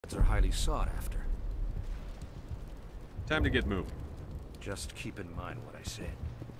are highly sought after. Time to get moving. Just keep in mind what I said.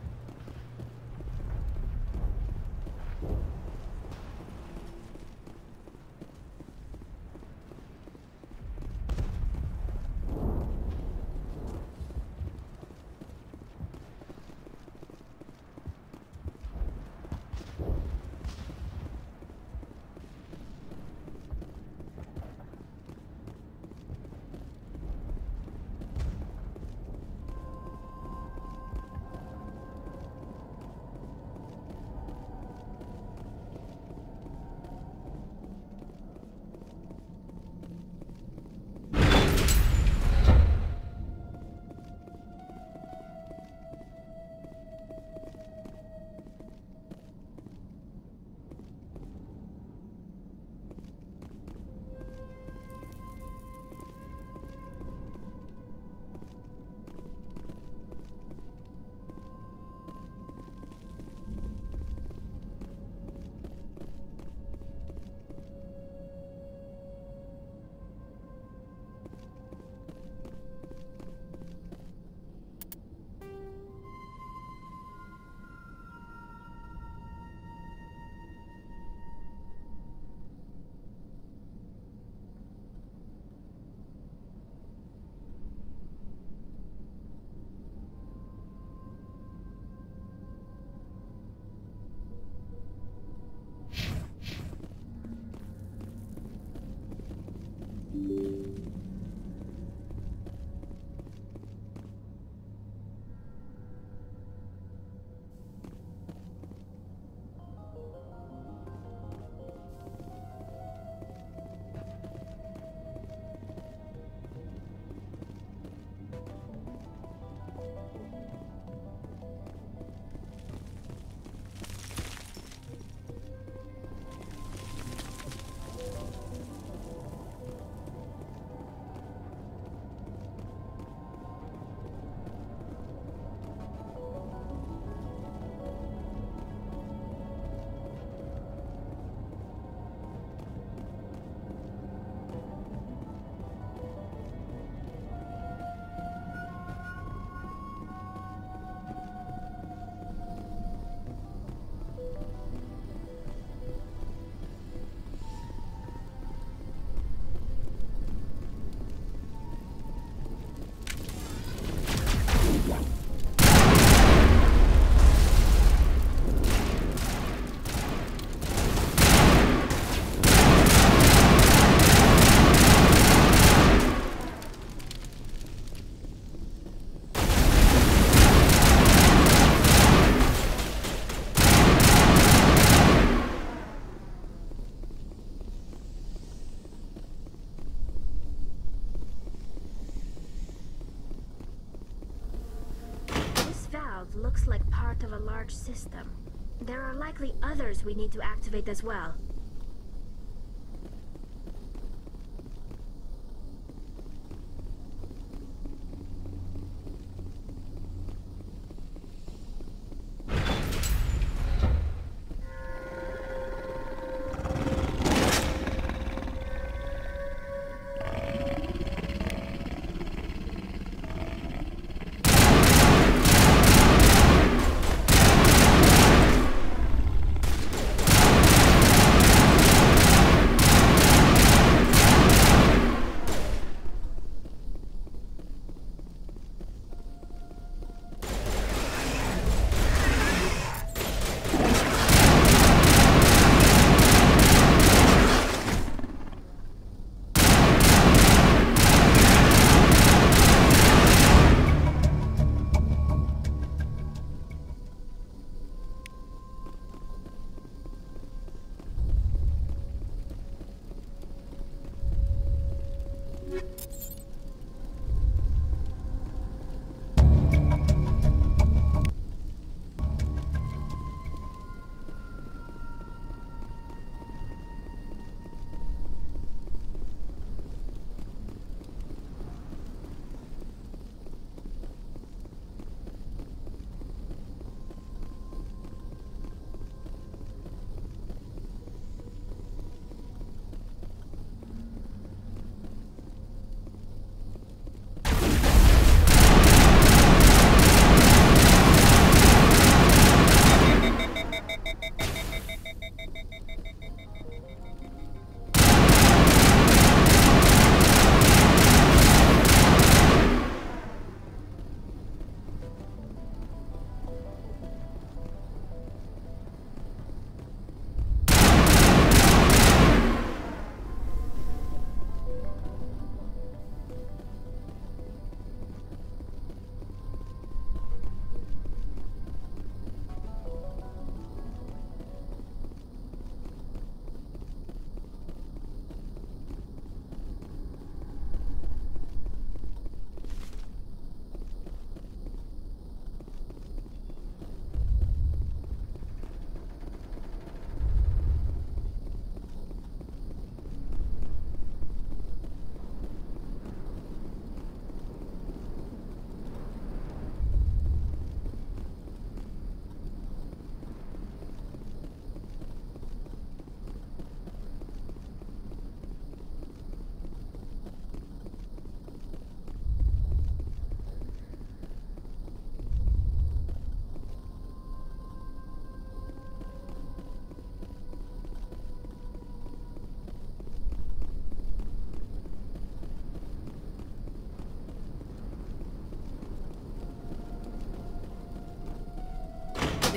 Looks like part of a large system. There are likely others we need to activate as well.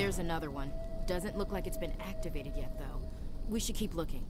There's another one. Doesn't look like it's been activated yet, though. We should keep looking.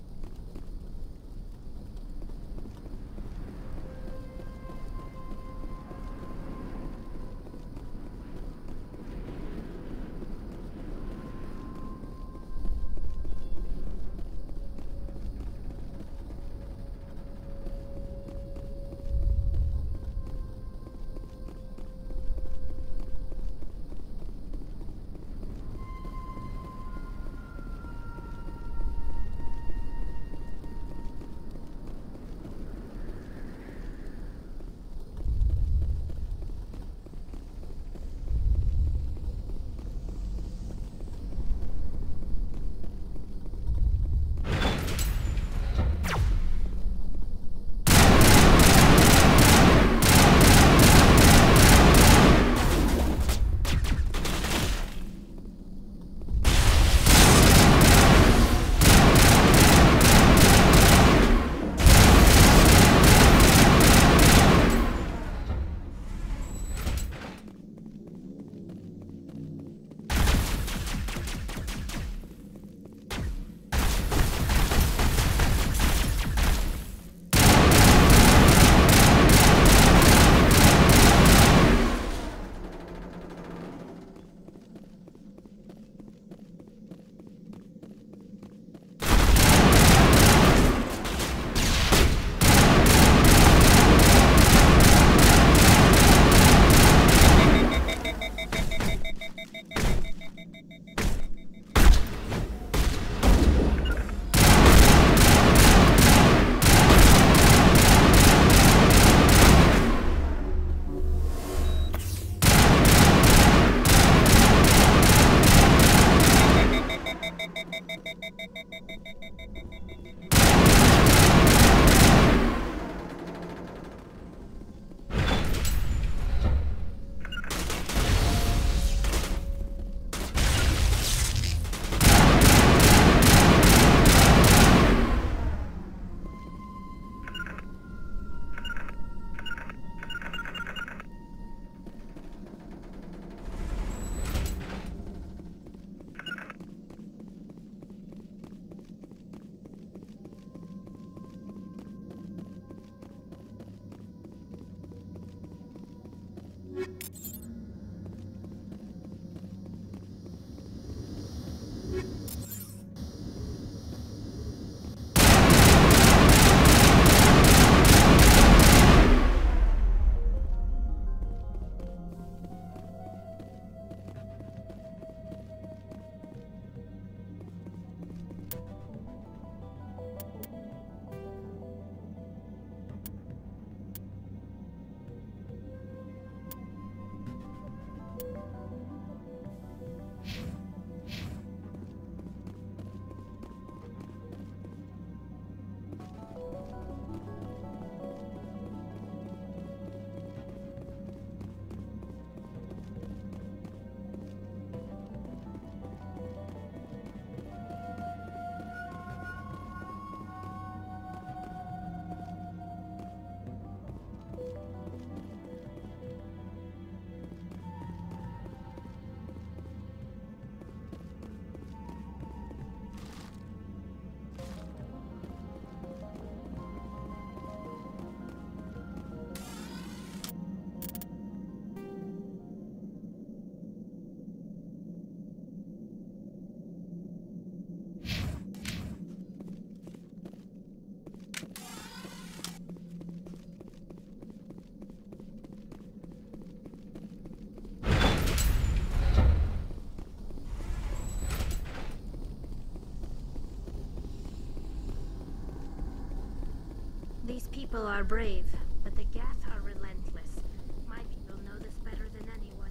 These people are brave, but the Geth are relentless. My people know this better than anyone.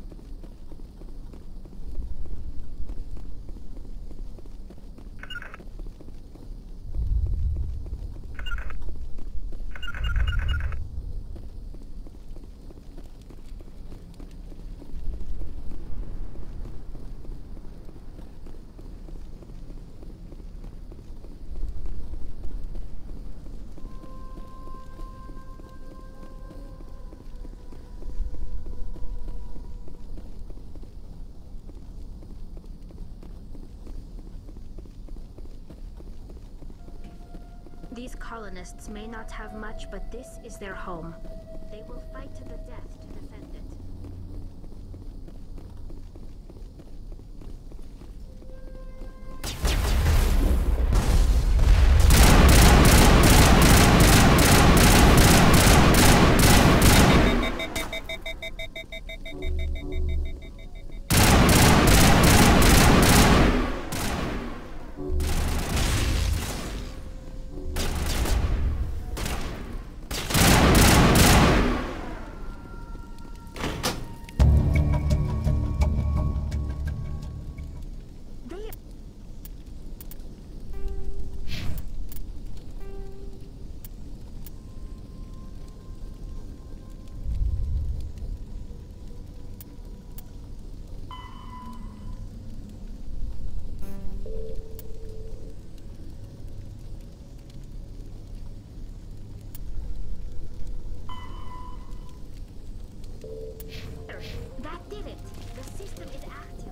These colonists may not have much, but this is their home. They will fight to the death to defend it. That did it! The system is active.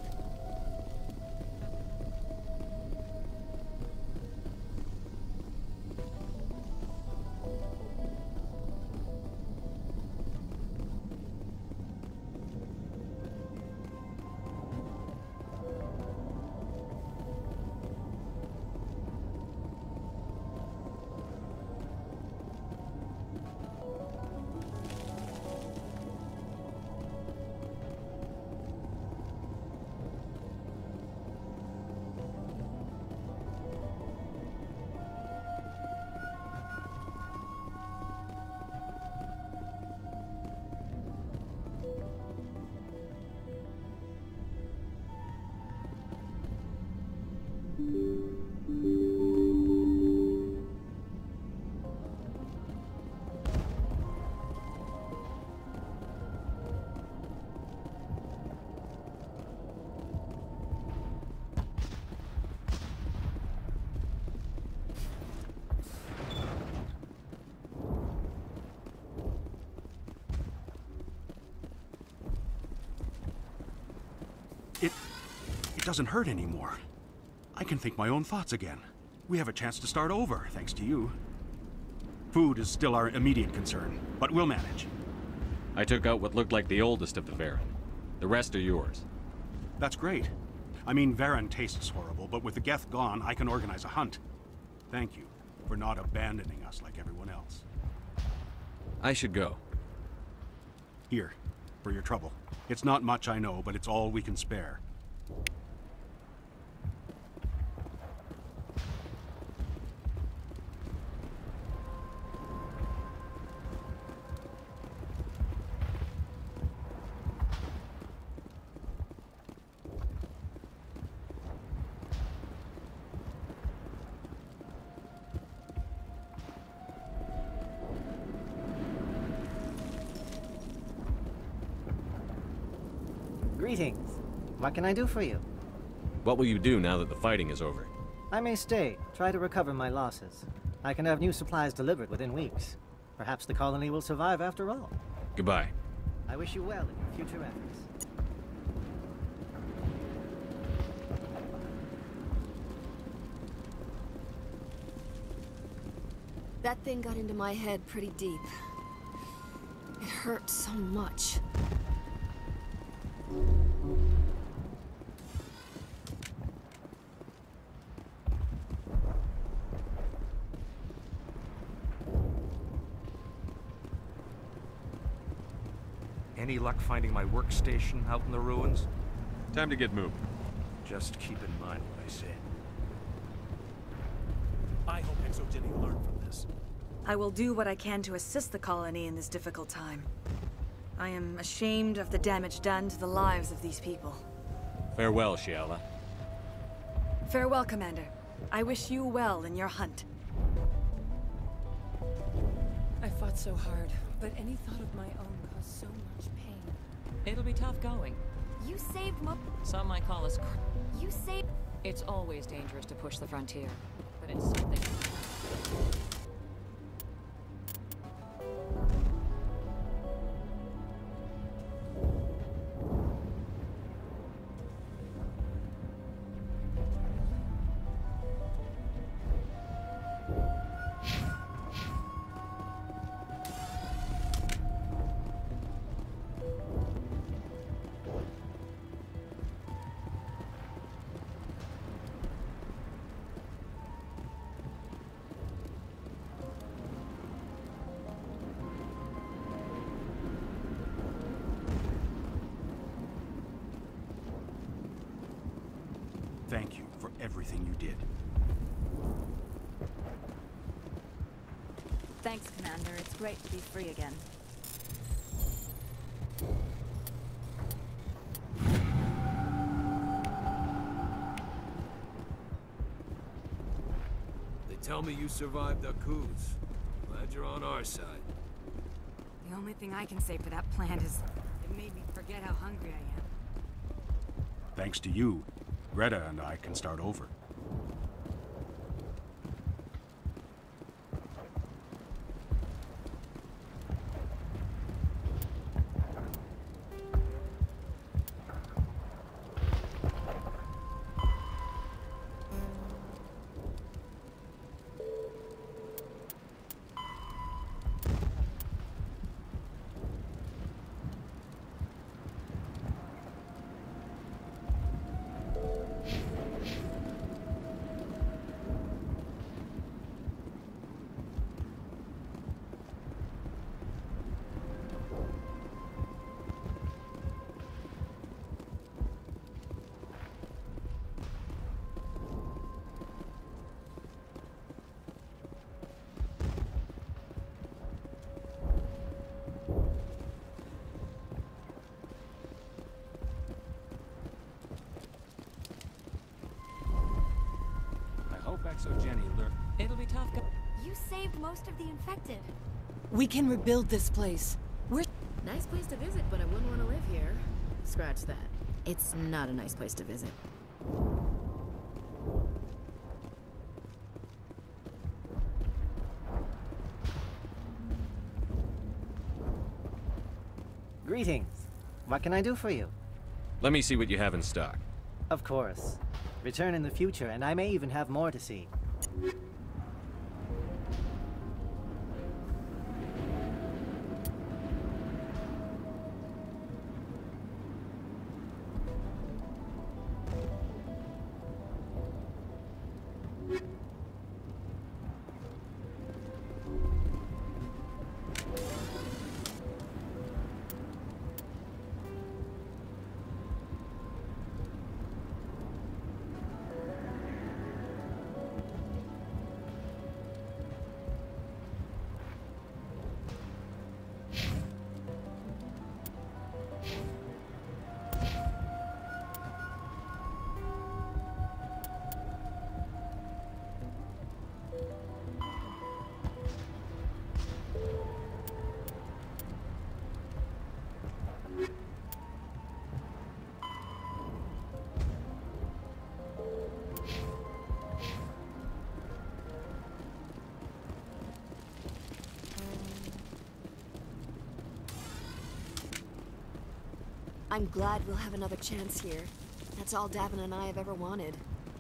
It doesn't hurt anymore. I can think my own thoughts again. We have a chance to start over, thanks to you. Food is still our immediate concern, but we'll manage. I took out what looked like the oldest of the Varen. The rest are yours. That's great. I mean, Varen tastes horrible, but with the Geth gone, I can organize a hunt. Thank you for not abandoning us like everyone else. I should go. Here, for your trouble. It's not much, I know, but it's all we can spare. Greetings. What can I do for you? What will you do now that the fighting is over? I may stay, try to recover my losses. I can have new supplies delivered within weeks. Perhaps the colony will survive after all. Goodbye. I wish you well in your future efforts. That thing got into my head pretty deep. It hurt so much. Any luck finding my workstation out in the ruins? Time to get moving. Just keep in mind what I said. I hope Exogeny learned from this. I will do what I can to assist the colony in this difficult time. I am ashamed of the damage done to the lives of these people. Farewell, Shiala. Farewell, Commander. I wish you well in your hunt. I fought so hard, but any thought of my own caused so much pain. It'll be tough going. You saved Some might call us You saved... It's always dangerous to push the frontier, but it's something. thank you for everything you did. Thanks, Commander. It's great to be free again. They tell me you survived our coups. Glad you're on our side. The only thing I can say for that plant is it made me forget how hungry I am. Thanks to you, Greta and I can start over. So Jenny learned. It'll be tough. You saved most of the infected. We can rebuild this place. We're... Nice place to visit, but I wouldn't want to live here. Scratch that. It's not a nice place to visit. Greetings. What can I do for you? Let me see what you have in stock. Of course. Return in the future, and I may even have more to see. I'm glad we'll have another chance here. That's all Davin and I have ever wanted.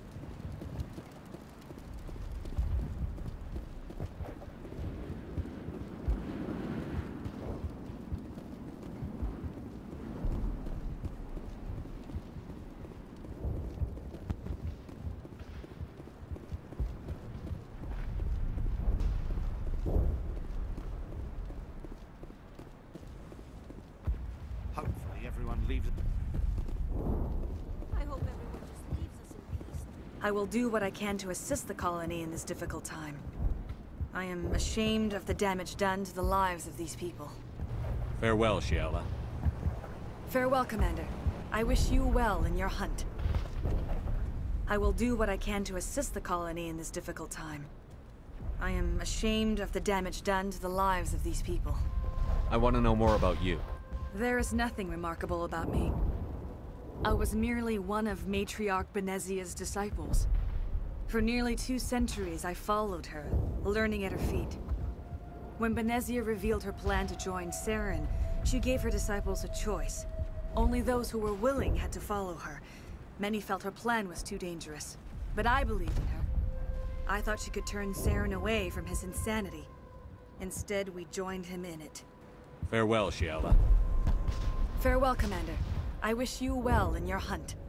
I will do what I can to assist the colony in this difficult time. I am ashamed of the damage done to the lives of these people. Farewell, Shiala. Farewell, Commander. I wish you well in your hunt. I will do what I can to assist the colony in this difficult time. I am ashamed of the damage done to the lives of these people. I want to know more about you. There is nothing remarkable about me. I was merely one of Matriarch Benezia's disciples. For nearly 2 centuries, I followed her, learning at her feet. When Benezia revealed her plan to join Saren, she gave her disciples a choice. Only those who were willing had to follow her. Many felt her plan was too dangerous, but I believed in her. I thought she could turn Saren away from his insanity. Instead, we joined him in it. Farewell, Shiala. Farewell, Commander. I wish you well in your hunt.